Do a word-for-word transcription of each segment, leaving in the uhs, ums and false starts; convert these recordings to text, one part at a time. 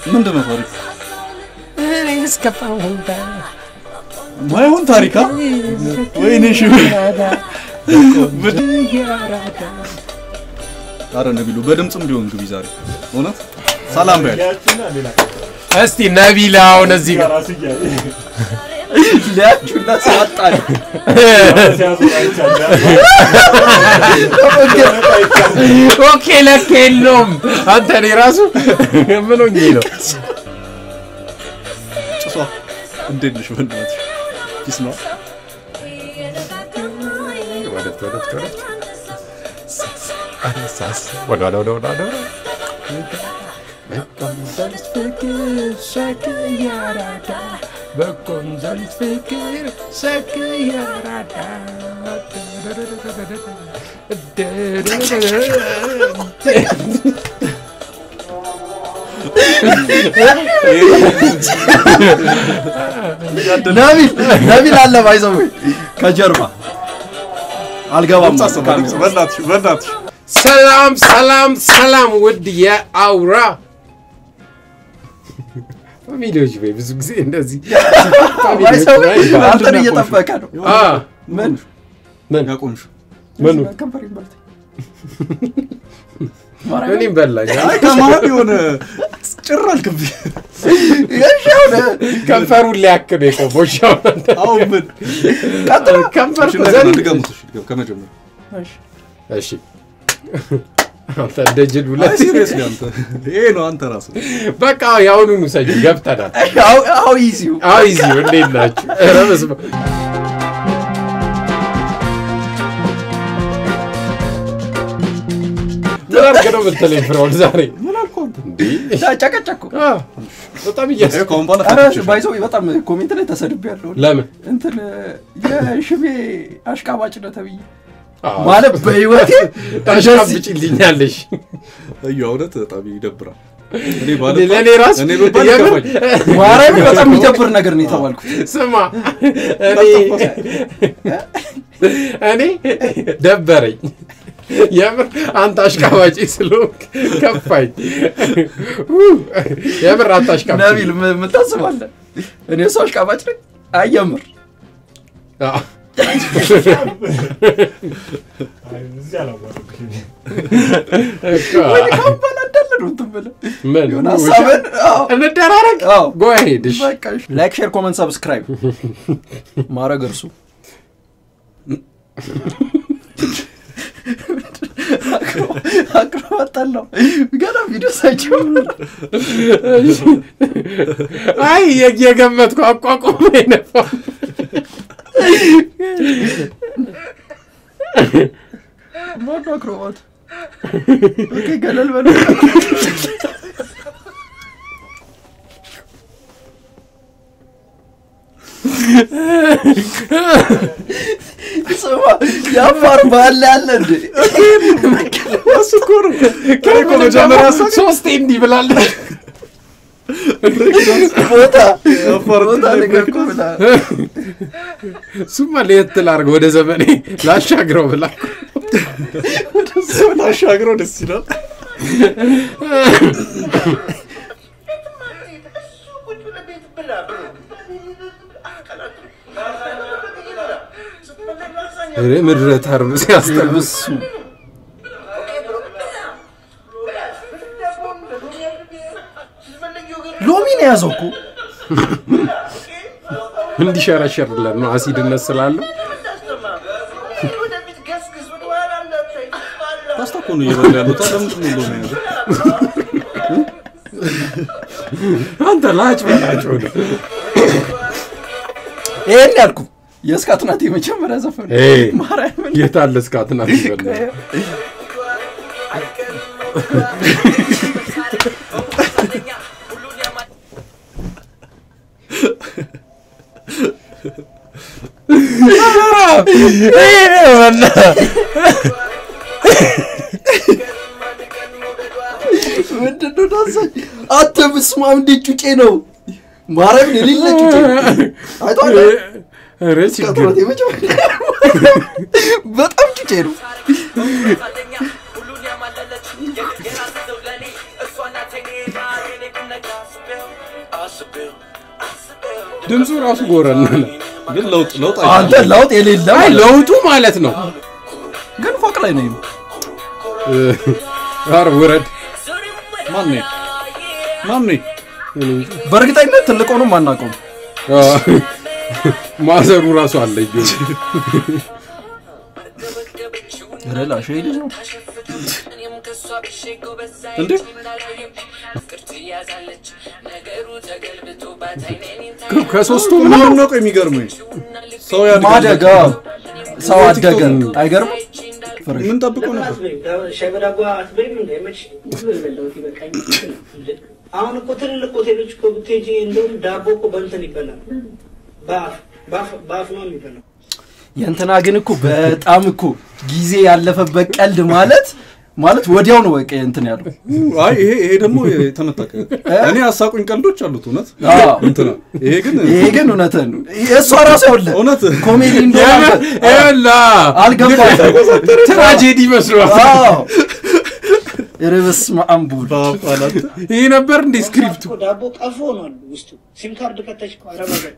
ምንድነው ታሪክ እኔ እስከፋው እንታ ማይሆን ታሪካ ወይኔ ሽው አረ ነብሉ በድምጽም ቢሆን ግቢ ዛሬ እውነት ሰላም በል እስቲ ነቢላው እዚህ ጋር ሊያቹና ሳጣን ኦኬ ለከለም አንተ ነህ ራሱ ምን ሆኜ ነው ጭሷ እንዴት ነሽ ወንድማት ኪስ ነው ወደ ወደ ወደ አሳስ ወደ ወደ ወደ ወደ በኮንዘልት ፍቅር ሰክያራዳ በኮንዘልት ፍቅር ሰክያራዳ ነቢል ነቢል አለ ባይዘው ከጀርባ አልገባም በእናትሽ በእናትሽ ሰላም ሰላም ሰላም ውድ የአውራ ቪዲዮዎች ወይ ብዙ ጊዜ እንደዚህ ባይዘው አንተን እየጠበቀ ነው አ ምን ምን ያቆምሽ ምን ከንፈር ይበልጥ እኔም በላኝ አይ ከማን የሆነ ጭራል ከብ የሻው ከንፈሩን ሊያክብ የቆቦሻው አው ምን ቀጥታ ከንፈር ዘንድ ገምቱሽ ከመጀመር እሺ እሺ አንተ ደጅል ሁለት ሲሪየስሊ አንተ ይሄ ነው አንተ ራስ በቃ ያውኑን ሰጅ ገብተናል አው አው ኢዚው አው ኢዚው እንዴት ናችሁ ረበስበ ተላርከው በተለይ ፍራውን ዛሬ ምን አልኩ እንዴ ጫጫጫኩ አ በጣም እያሰ ኮምባና ባይዘው በጣም ኮሜንት ላይ ተሰድብያለሁ ለምን እንትን የሽሜ አሽቃባጭ ነው ተብዬ ማለት በህይወቴ ታሽቃብጭልኛለሽ እዩ አውረት በጣም ይደብራል እኔ ባለ ለኔ ራስ እኔ በባል ማራም በጣም የሚደብር ነገር ነው የተባልኩት ስማ እኔ እኔ ደበረኝ የምር አንተ አሽቃባጭ ስለሆንክ ከፋኝ የምር አንተ አሽቃባጭ ነቢል ምን ታስባለህ እኔ ሰው አሽቃባጭ ነኝ አየምር አዎ አይ እዚህ አላወራሁም ወይ ካምፓላ እንደለነው ተበለ ምን ሐሳብን እንደራረግ go ahead እሺ በቃ ላይክ ሼር ኮሜንት ሰብስክራይብ ማረግ እርሱ አቅርባታለሁ ገና ቪዲዮ ሳይጨው አይ የገመትኩ አቋቁም ነበር ማን አክሮባት ኦኬ ገለል በሉ ስማ ያፋር ባለ ያለ እንዴ አስኮሩ ከኮ መጀመሪያ ሶስት እንዲ ብላል ቦታ ያፋር ቦታ ነገር ኮላ ሱማ ለየት ላርግ ወደ ዘመኔ ላሻግረው ብላ ወደ ዘመን አሻግረው ደስ ይላል እሬ ምድረ ተርብ ሲያስተብስ ሎሚ ነው ያዘውኩ እንዲሸረሸርለን ነው አሲድነት ስላለው ፓስታ ኮኑ ይበላሉ ታለምት ነው ሎሚ ያዘ አንተ ላጭ በላጭ ወደ ይሄን ያልኩ የስካትናት የመጀመሪያ ዘፈን ኤይ ማራም የታለ ስካትናት ይበላል ይሄ ወላ ምንድነው ዳሰኝ አትብስማም እንደ ጩጬ ነው ማራም የሌለ ጩጬ አይቷል ኧረ ሲግር በጣም ጩጬ ነው ሁሉን ያማለለች የራስ ዘውለኔ እሷና ተኔና የኔ ኩነጋ ድምፁ ራሱ ጎረና ግን ለውጥ ለውጥ አንተ ለውጥ የሌለ አይ ለውጡ ማለት ነው ግን ፎቅ ላይ ነው አረ ወረድ ማን ነው ማን ነው በርግጠኝነት ትልቅ ሆኖ ማናቀው ማዘሩ ራሱ አለዩ ረላሽ ይልጅ ነው እንዴ ከሶስቱ ምን ነው የሚገርመኝ ሰው ማደጋ ሰው አደገ አይገርም ምን ጠብቀው ነበር ሸበዳጓ አትበይም እንዴ መች ይበላው ይበቃኝ አሁን እኮ ትልልቅ ሆቴሎች እኮ ብትሄጂ እንደውም ዳቦ እኮ በእንትን ይበላል ባፍ ባፍ ባፍ ነው የሚበላው የእንትና ግን እኮ በጣም እኮ ጊዜ ያለፈበት ቀልድ ማለት ማለት ወዲያው ነው በቃ እንትን ያለው አይ ይሄ ይሄ ደግሞ ተመጣቀ እኔ አሳቁኝ ቀልዶች አሉት እውነት እንትና ይሄ ግን ይሄ ግን እውነት ነው እሷ ራሱ ወለ እውነት ኮሜዲ እንደሆነ ኤላ አልገባም ትራጀዲ መስሏል አዎ እረብስ ማአምቡል ባፋላት ይሄ ነበር እንደ ስክሪፕቱ ዳቦ ቀፎ ነው ውስጡ ሲም ካርድ ከተሽ አረባገጥ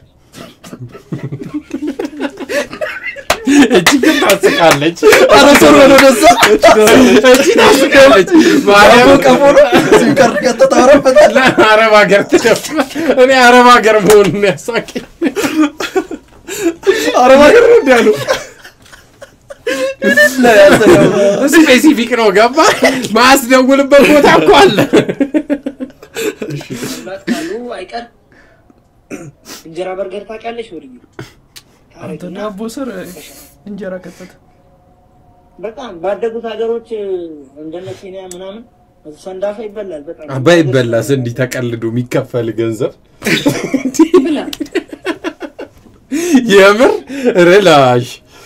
እቺ ግን ታስቃለች አረሰሩ ነው ደዛ እቺ ታስቃለች ዳቦ ቀፎ ነው ሲም ካርድ ከተታ አረበታል አረብ ሀገር ተደፍ እኔ አረብ ሀገር መሆኑን ያሳቀኝ አረብ ሀገር ነው ያሉ ስፔሲፊክ ነው ገባ ማስደውልበት ቦታ እኮ አለ ካሉ አይቀር እንጀራ በርገር ታውቂያለሽ ወርኝ አንተ ዳቦ ስር እንጀራ ከተተ በጣም ባደጉት ሀገሮች እንደነ ኬንያ ምናምን ሰንዳፋ ይበላል በጣም አባይ ይበላስ እንዲ ተቀልዶ የሚከፈል ገንዘብ ብላ የምር ሪላሽ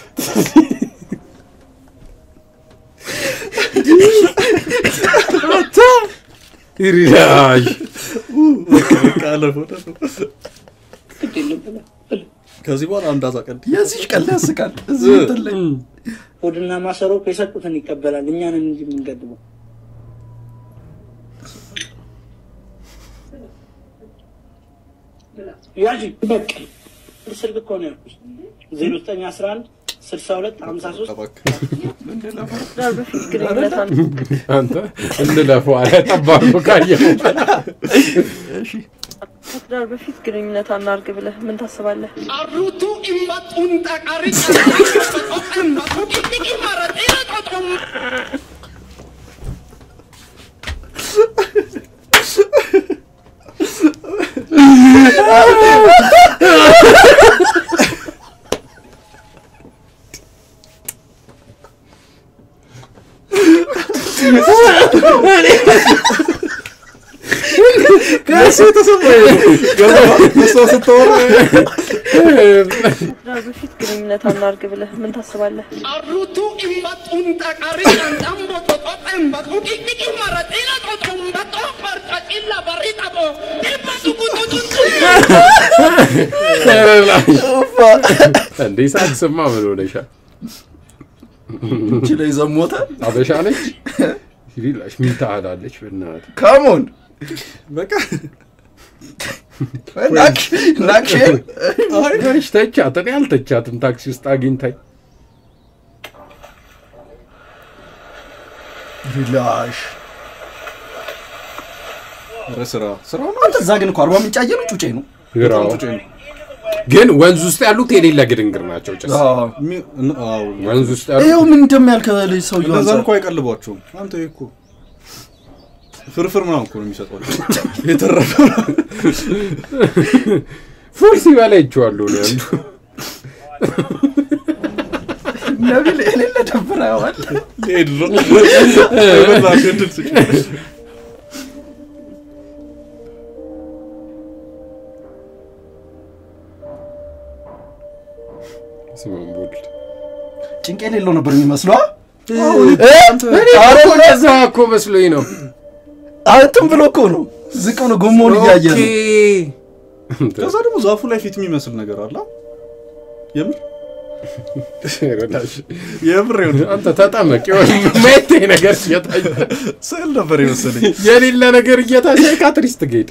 አታ ሪላሽ ካለፈው ከዚህ በኋላ አንዳዛ ቀልድ የዚህ ቀልድ ያስቃል እዚህ እንትን ሆድና ማሰሮ ከሰጡትን ይቀበላል እኛን እንጂ ምንገድበው ያጂ በቃ ስልክ እኮ ነው ያልኩሽ ዜሮ ዘጠኝ አስራ አንድ ስልሳ ሁለት ሃምሳ ሶስት ዳር በፊት ግንኙነት አንተ እንደለፈው አለ ተባርኩ ካየው እሺ ዳር በፊት ግንኙነት አናርግ ብለህ ምን ታስባለህ አሩቱ ኢምባጡን ታቃሪት ኢምባጡ ኪቲኪ ማራጤ ተቆም ከሱ ተሰማኝ ገባ ከሱ ተወራ ዳር በፊት ግንኙነት አናርግ ብለህ ምን ታስባለህ አሩቱ ኢምባጡን ታቃሪት አንታምቦ ተቆጣ ኢምባጡ ኪቲኪ ማራጤ ተቆም ባጦ ፈርጣቂላ ባሪጣቦ ኢምባጡ ቁጡጡን እንዴ ሳትሰማ ምን ሆነሻል እቺ ላይ ዘሞተ አበሻ ነች ይላሽ ምን ታላለች በእናት ካሞን በቃ ናክ ናክ አይ ጋሽ ተቻት እኔ አልተቻትም ታክሲ ውስጥ አግኝታኝ ሪላሽ ረስራ ስራው ነው አንተ እዛ ግን እኮ አርባ ምንጭ አየነው ጩጬ ነው ግራው ጩጬ ነው ግን ወንዝ ውስጥ ያሉት የሌላ ግድንግር ናቸው ጭስ አዎ አዎ ወንዝ ውስጥ ያሉት ይሄው ምን እንደሚያልከ ልጅ ሰው ይሆን እንደዛ እንኳን አይቀልቧቸውም አንተ እኮ ፍርፍር ምናምን እኮ ነው የሚሰጧቸው የተረፈ ፉል ሲበላ ይችዋለሁ ነው አንዱ ነብይ ለሌለ ደብራዋል ሄድሎ አይበላሽ እንድል ስጭ ሲሞን ቦል ጭንቄ ሌለው ነበር የሚመስለው አረ ወደዛ እኮ መስሎኝ ነው አንተም ብሎ እኮ ነው ዝቅ ነው ጎሞን እያየ ነው ከዛ ደግሞ ዛፉ ላይ ፊት የሚመስል ነገር አለ የምር ረዳሽ የብሬው አንተ ተጣመቅ ይሆን ማይቴ ነገር ሲያጣይ ሰል ነበር ይመስለኝ የሌለ ነገር እየታየ ካትሪስት ገይድ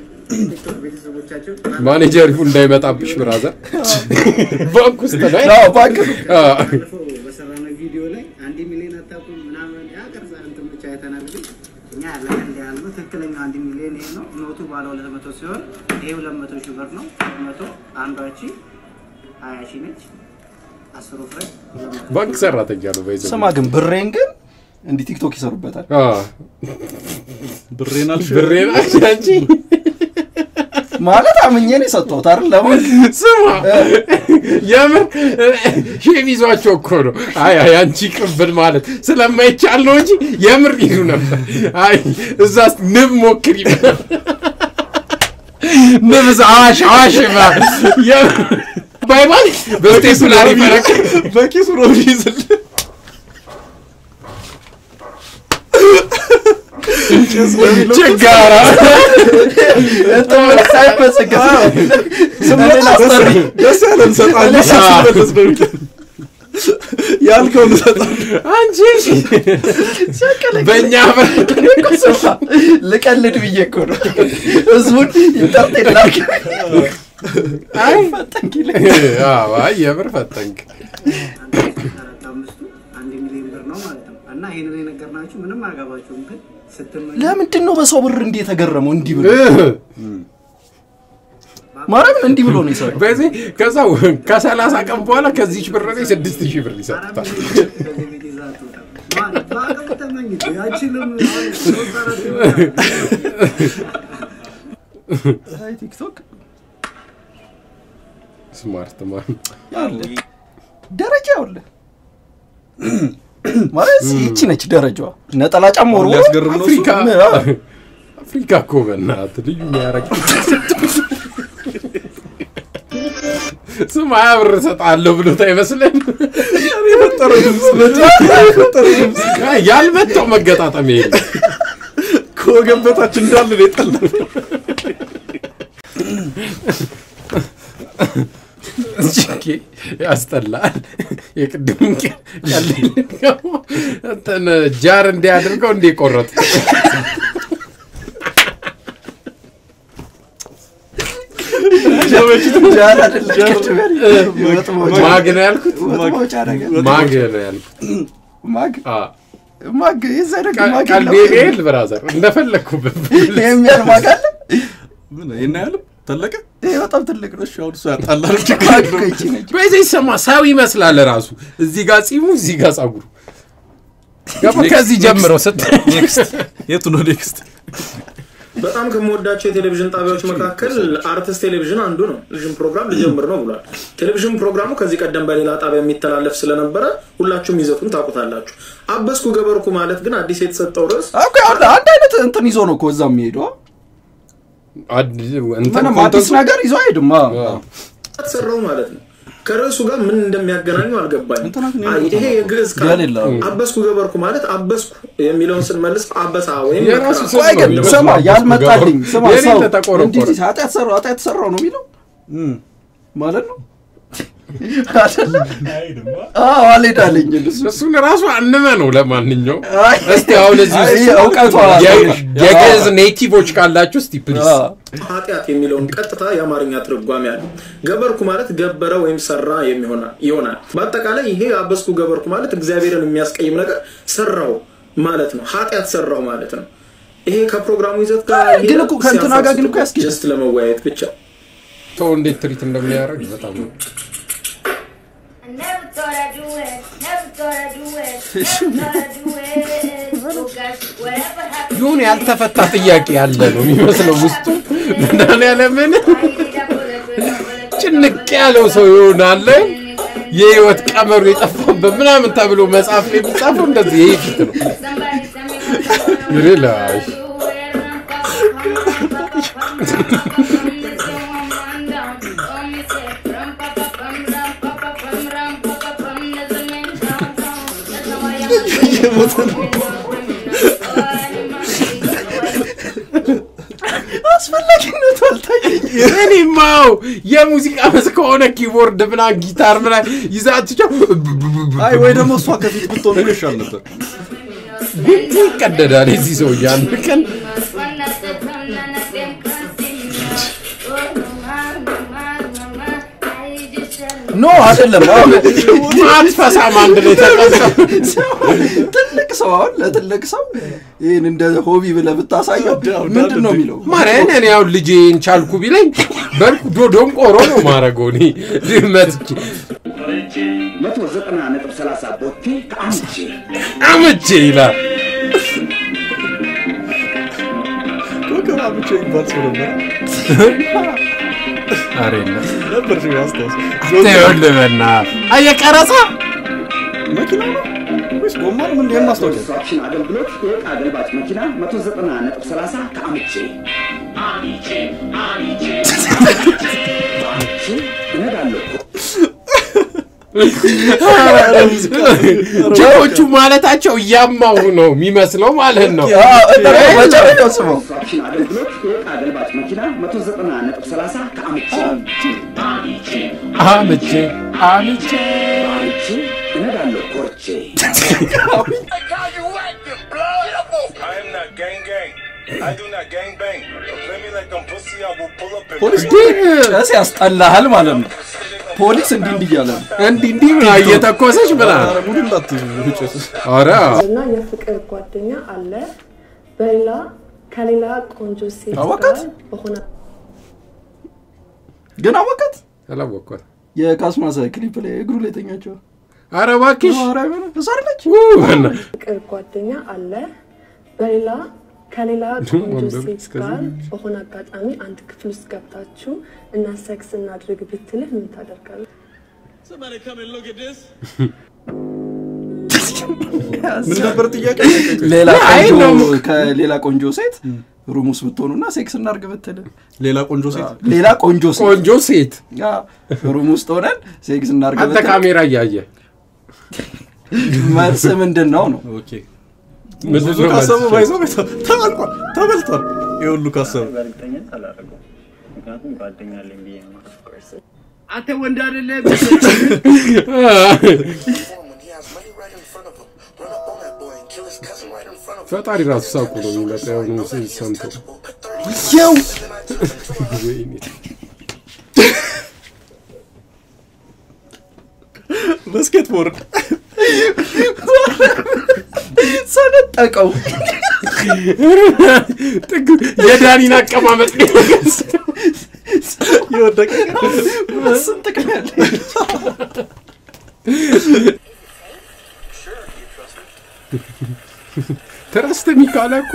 ማኔጀር ይሁን እንዳይመጣብሽ ብራዘር ባንክ ውስጥ ላይ አዎ ባንክ በሰራነ ቪዲዮ ላይ አንድ ሚሊዮን አታውቁም ምናምን ያቀርጻ እንትን ብቻ አይተናል ግን እኛ ያለን ያለው ትክክለኛ አንድ ሚሊዮን ይሄ ነው ኖቱ ባለ ሁለት መቶ ሲሆን ይሄ ሁለት መቶ ሺህ ብር ነው መቶ አንዷቺ ሃያ ሺህ ነች አስር ፍሬ ባንክ ሰራተኛ ነው ባይዘው ስማ ግን ብሬን ግን እንዲ ቲክቶክ ይሰሩበታል አ ብሬን አልሽ ብሬን አንቺ ማለት አምኜ ነው ሰጥቶት አይደል ለምን ስማ የምር ሼም ይዟቸው እኮ ነው አይ አይ አንቺ ቅብል ማለት ስለማይቻል ነው እንጂ የምር ይሉ ነበር አይ እዛስ ንብ ሞክሪ ንብ አዋሽ አዋሽ ያ ባይባል በስቴፕ ላይ ፈረክ በኪሱ ነው ይዝል ችጋራ እንት ሳይፈጽግ ስምለ አስተሪ ደስ ያለን ሰጣለሽ ስለደስ ነው ያልከው ሰጣ አንቺ በእኛ ልቀልድ ብዬ እኮ ነው እዙን ኢንተርኔት ላይ አይ ፈጠንክ አዎ አይ የምር ፈጠንክ አንድ ሚሊዮን ብር ነው ማለት ነው እና ይሄን ላይ ነገርናችሁ ምንም አጋባችሁም ግን ስትመኝ ለምንድን ነው በሰው ብር እንዴ ተገረመው እንዲ ብሎ ማረም እንዲ ብሎ ነው ይሰራው በዚህ ከዛው ከሰላሳ ቀን በኋላ ከዚህች ብር ላይ ስድስት ሺህ ብር ይሰጣል አይ ቲክቶክ ስማርት ማን ያለ ደረጃ አለ ማለት እቺ ነች ደረጃዋ ነጠላ ጫማ ወርወር ያስገርም ነው አፍሪካ አፍሪካ እኮ በእናትህ ልዩ የሚያረግ ስማ ብር ሰጣለሁ ብሎት አይመስልም የፈጠረው ድምጽ የፈጠረው ድምጽ ያልመጣው መገጣጠም ይሄ ኮገበታች እንዳለ ነው የጠላው እቺ ያስጠላል የቅድም ያለልከው እንትን ጃር እንዲያደርገው እንዲቆረጥ ጀበች ጃር አይደለም ማግነ ያልኩት ማግነ ያልኩት ማግ አ ማግ ይዘረግ ማግ ካልዴል ብራዘር እንደፈለኩበት የሚያል ማግ አለ ምን ይናያል ተለቀ ይሄ በጣም ትልቅ ነው ሻው እሱ ያጣላል በዚህ ሰማ ሳው ይመስላል ራሱ እዚህ ጋር ጺሙ እዚህ ጋር ጻጉሩ ገባ ከዚህ ጀምሮ ሰጥ ኔክስት የቱ ነው ኔክስት በጣም ከመወዳቸው የቴሌቪዥን ጣቢያዎች መካከል አርቲስት ቴሌቪዥን አንዱ ነው ቴሌቪዥን ፕሮግራም ሊጀምር ነው ብሏል ቴሌቪዥን ፕሮግራሙ ከዚህ ቀደም በሌላ ጣቢያ የሚተላለፍ ስለነበረ ሁላችሁም ይዘቱን ታውቁታላችሁ አበስኩ ገበርኩ ማለት ግን አዲስ የተሰጠው ርዕስ ኦኬ አንድ አይነት እንትን ይዞ ነው ኮዛ የሚሄደው እንትን ማዲስ ነገር ይዞ አይደማ ተሰራው ማለት ነው ከርዕሱ ጋር ምን እንደሚያገናኙ አልገባኝም ይሄ የግዕዝ ቃል አበስኩ ገበርኩ ማለት አበስኩ የሚለውን ስንመልስ አበሳ ወይም ቆይ ሰማ ያልመጣልኝ ሰማ ሰው እንዴት ኃጢአት ሰራው ኃጢአት ሰራው ነው የሚለው ማለት ነው አዎ አልሄዳለኝ እሱን ራሱ አንመ ነው ለማንኛው እስቲ አሁን እዚህ አውቃቷ የግዕዝ ኔቲቮች ካላችሁ እስቲ ፕሊዝ ኃጢአት የሚለውን ቀጥታ የአማርኛ ትርጓሜ አለ ገበርኩ ማለት ገበረ ወይም ሰራ የሚሆና ይሆናል በአጠቃላይ ይሄ አበስኩ ገበርኩ ማለት እግዚአብሔርን የሚያስቀይም ነገር ሰራው ማለት ነው ኃጢአት ሰራው ማለት ነው ይሄ ከፕሮግራሙ ይዘት ጋር ግን እኮ ከእንትና ጋር ግን እኮ ያስኬድ ጀስት ለመወያየት ብቻ ተው እንዴት ትሪት እንደሚያደርግ በጣም ነው Never thought I'd do it. Never thought I'd do it. Never thought I'd do it. So guys, whatever happens. ይሁን ያልተፈታ ጥያቄ ያለ ነው የሚመስለው ውስጡ እንደና ያለምን ጭንቅ ያለው ሰው ይሆናል የህይወት ቀመሩ የጠፋበት ምናምን ተብሎ መጽሐፍ ላይ ቢጻፈው እንደዚህ ይሄ ፊት ነው ይላል አስፈላጊነቱ አልታየኝ እኔማው የሙዚቃ መስከሆነ ኪቦርድ ብላ ጊታር ብላ ይዛትቸው አይ ወይ ደግሞ እሷ ከፊት ብትሆን ይሻል ነበር ይቀደዳል እዚህ ሰው ያን ቀን ኖ አይደለም ማትፈሳ ማንድ ላይ ተቀምጠው ትልቅ ሰው አሁን ለትልቅ ሰው ይሄን እንደ ሆቢ ብለህ ብታሳየው ምንድነው የሚለው ማረን እኔ ያው ልጄን ቻልኩ ቢለኝ በልኩ ዶዶም ቆሮ ነው ማረገው እኔ ድመትች መቶ ዘጠና ነጥብ ሰላሳ ቦቴ ከአምቼ አምቼ ይላል ኮከብ አምቼ ይባል ሰው ነበር አሬና ነበር ሲው አስተውስ ተወልበና አየቀረጻ መኪና ነው ወይስ ጎማ ነው ምን የማስተውቀው ኢንስትራክሽን አገልግሎት የዕቃ ገልባጭ መኪና መቶ ዘጠና ነጥብ ሰላሳ ከአምቼ አምቼ አምቼ አምቼ እነዳለሁ ጆቹ ማለታቸው ያማው ነው የሚመስለው ማለት ነው ወጨረው ስሙ ኢንስትራክሽን አገልግሎት የዕቃ ገልባጭ መኪና መቶ ዘጠና ነጥብ ሰላሳ ከአምቼ አምቼ አምቼ አምቼ አምቼ እነዳለሁ ኮርቼ I am not gang gang. I do not gang bang. Play me like I'm pussy, I will pull up and ፖሊስ ደስ ያስጠላሃል ማለት ነው ፖሊስ እንዲህ እንዲህ ያለ እንዲህ እንዲህ ነው እየተኮሰች ብላ ሙሉ እንዳትውጭ አራ እና የፍቅር ጓደኛ አለ በሌላ ከሌላ ቆንጆ ሴት አወቃት? ጋር በሆነ ግን አወቃት አላወቅኳት የካስማሳ ክሊፕ ላይ እግሩ ላይ ተኛቸው አረ እባክሽ አረ ምን ተሳርለች ፍቅር ጓደኛ አለ በሌላ ከሌላ ቆንጆ ሴት ጋር በሆነ አጋጣሚ አንድ ክፍል ውስጥ ገብታችሁ እና ሴክስ እናድርግ ብትልህ ምን ታደርጋለህ? ምን ነበር ጥያቄ ሌላ ቆንጆ ከሌላ ቆንጆ ሴት ሩሙስ ብትሆኑና ሴክስ እናድርግ ብትል ሌላ ቆንጆ ሴት ሌላ ቆንጆ ሴት ቆንጆ ሴት ያ ሩሙስ ሆነን ሴክስ እናድርግ አንተ ብትል ካሜራ ያያየ መልስ ምንድነው ነው ኦኬ ብዙ ካሰቡ ባይዘው ተባልቋል ተበልቷል ይሁሉ ካሰቡ በእርግጠኝነት አላረገው ምክንያቱም ጓደኛ አለኝ ብዬ ነው አንተ ወንድ አይደለም ፈጣሪ ራሱ ሳቁ ነው የሚመጣው ነው ሰንቶ ያው ባስኬትቦርድ ሰነጠቀው የዳኒን አቀማመጥ ይወደቀ ስንጥቅ ያለ ትረስት ሚካላኮ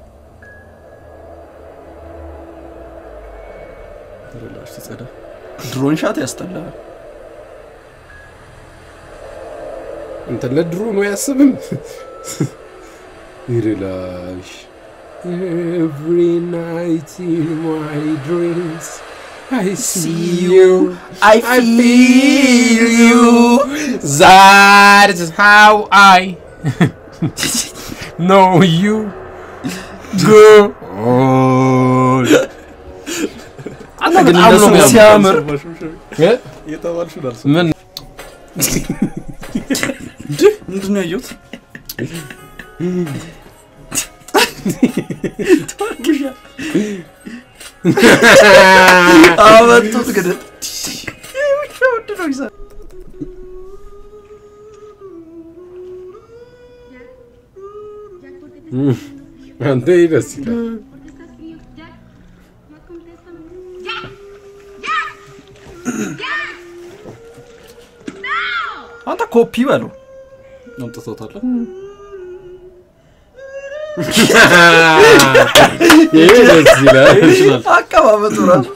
ተረላሽ ሲጸዳ ድሮን ሻት ያስጠላል እንተ ለድሮ ነው ያስብም ይላሽ every night in my dreams I see you I feel you that's how I know you go አና ግን እንደሱ ሲያምር የታዋልሹ ዳርስ ምን ምንድነው ያዩት አወጡት ግን ወድ ነው ይዛ አንተ ይደስ ይላል አንተ ኮፒ በለው አምጥቶታል ይደስ ይላል አቀባበጡ ራሱ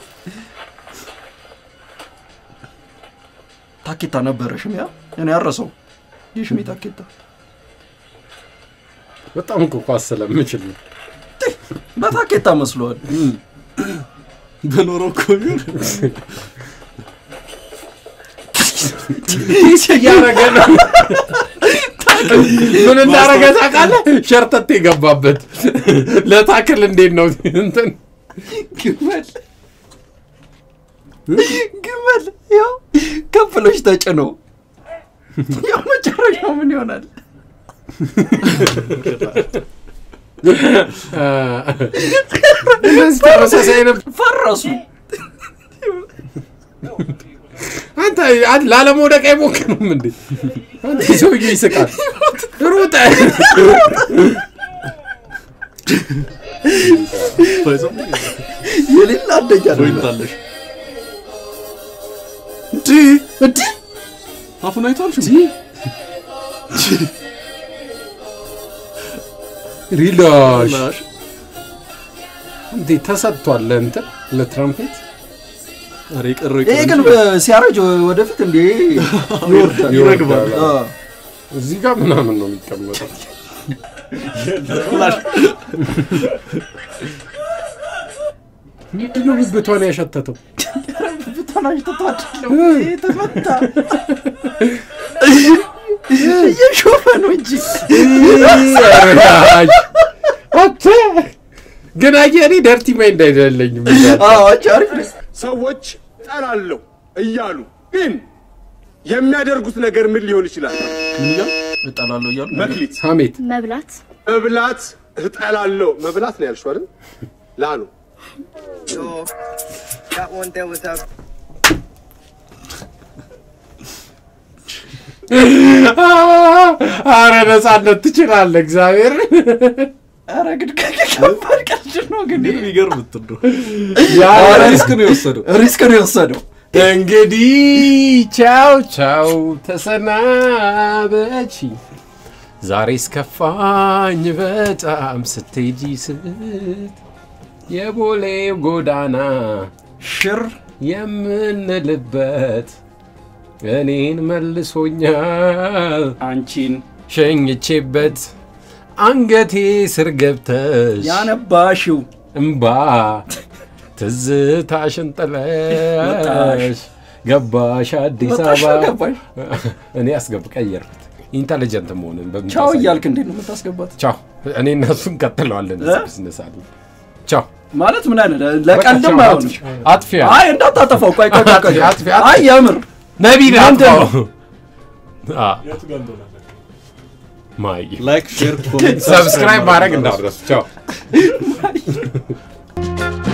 ታኬታ ነበረሽም ያ እኔ ያረሰው ይሽሚ ታኬታ በጣም እኮ ኳስ ስለምችል በታኬታ መስሏል በኖሮ ኮዩ ያረገ ምን እንዳረገ ታውቃለህ ሸርተት የገባበት ለታክል እንዴት ነው እንትን ግመል ግመል ያው ከፍሎች ተጭኖ ያው መጨረሻው ምን ይሆናል? እነዚህ ተመሳሳይ ነው። ፈረሱ። አንተ ላለመውደቅ አይሞክርም እንዴ? አንተ ሰውዬው ይስቃል። ሩጣ የሌላ አደጋ ነው ይታለሽ እንዴ እንዴ አፉን አይቷል እንዴ ሪላሽ እንዴ ተሰጥቷል ለእንትን ለትራምፔት አሬ ቀረ ይሄ ግን ሲያረጅ ወደፊት እንዴ ይወርዳል ይረግባል። እዚህ ጋር ምናምን ነው የሚቀመጠው። ምንድነው ብብቷን ያሸተተው? ብብቷን ያሸተተው ይሄ ተመታ የሾፈ ነው እንጂ አተ ግን አየኔ ደርቲ ማይንድ አይደለኝም። አዎ አሪፍ ሰዎች ጠላለሁ እያሉ ግን የሚያደርጉት ነገር ምን ሊሆን ይችላል? እጠላለሁ እያሉ መክሊት ሐሜት መብላት መብላት እጠላለሁ መብላት ነው ያልሽው አይደል? ላኑ አረ ነፃነት ትችላለህ እግዚአብሔር። አረ ግን ከባድ ቀልድ ነው ግን የሚገርም ትንዶ ያ ሪስክ ነው የወሰደው ሪስክ ነው የወሰደው። እንግዲህ ቻው ቻው ተሰናበቺ ዛሬ እስከፋኝ በጣም ስትሄጂ ስት የቦሌ ጎዳና ሽር የምንልበት እኔን መልሶኛል አንቺን ሸኝቼበት አንገቴ ስር ገብተሽ ያነባሽው እምባ ትዝታሽን ጥለሽ ገባሽ አዲስ አበባ። እኔ አስገብ ቀየርኩት ኢንተለጀንት መሆንን በምን ቻው እያልክ እንዴት ነው የምታስገባት? ቻው እኔ እና እሱ እንቀጥለዋለን ቢዝነስ አለ ቻው ማለት ምን አይነት ለቀልድም አይሆንም። አጥፊያ አይ እንዳታጠፋው ቆይ ቆይ ቆይ አጥፊያ አይ የምር ነቢይ አጥፋው አ የቱ ጋር እንደሆነ ማይ ላይክ ሼር ኮሜንት ሰብስክራይብ ማድረግ እንዳትረሱ ቻው